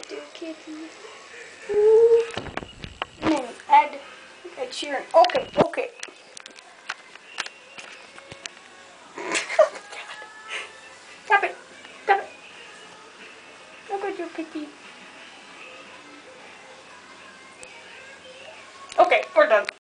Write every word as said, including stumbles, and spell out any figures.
do, kitty. Ooh. Name Ed. Ed Sheeran. Okay, okay. Oh my god. Stop it. Stop it. Look at your kitty. Okay, we're done.